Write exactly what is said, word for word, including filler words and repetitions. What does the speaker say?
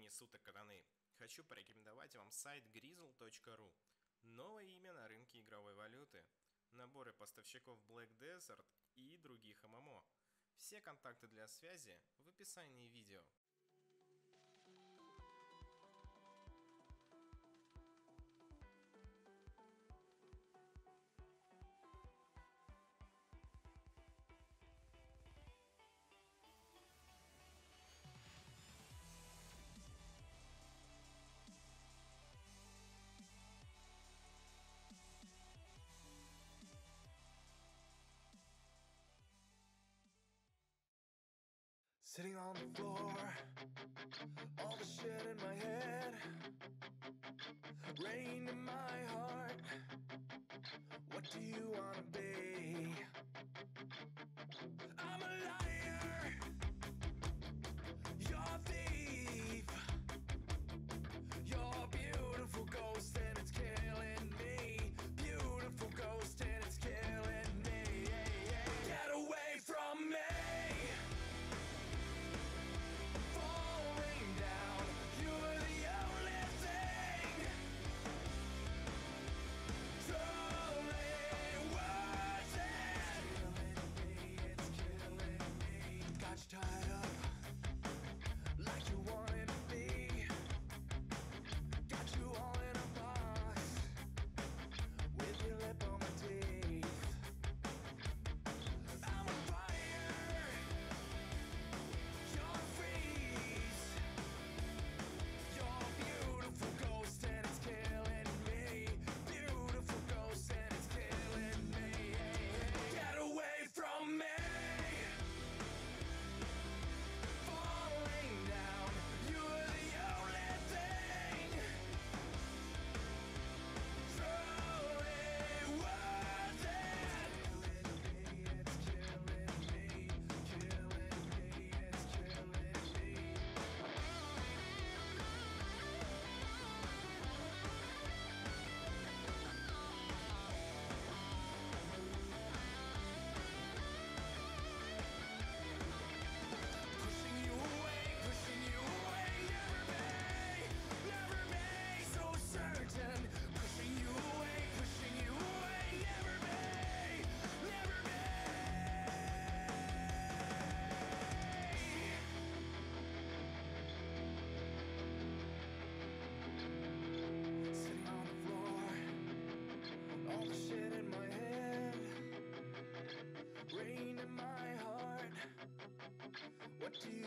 времени суток, катаны, хочу порекомендовать вам сайт гризл точка ру. Новое имя на рынке игровой валюты. Наборы поставщиков Black Desert и других эм эм о. Все контакты для связи в описании видео. Sitting on the floor, all the shit in my head, rain in my heart. What do you wanna be? I'm a liar, you're a thief, you're a beautiful ghost and it's killing me. Beautiful ghost and it's killing me. Get away from me. Tied up like you wanted to be. Got you all in a box with your lip on my teeth. I'm a fire, you're a freeze. You're a beautiful ghost and it's killing me. Beautiful ghost and it's killing me. Get away from me. Rain in my heart. What do you